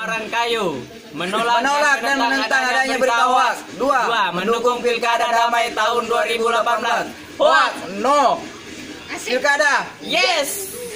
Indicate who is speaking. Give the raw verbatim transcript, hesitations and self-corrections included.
Speaker 1: Marangkayu menolak,
Speaker 2: menolak dan menentang adanya berita hoaks. Dua,
Speaker 1: Dua, mendukung pilkada damai tahun dua ribu delapan belas.
Speaker 2: hoaks. No. Pilkada.
Speaker 1: Yes.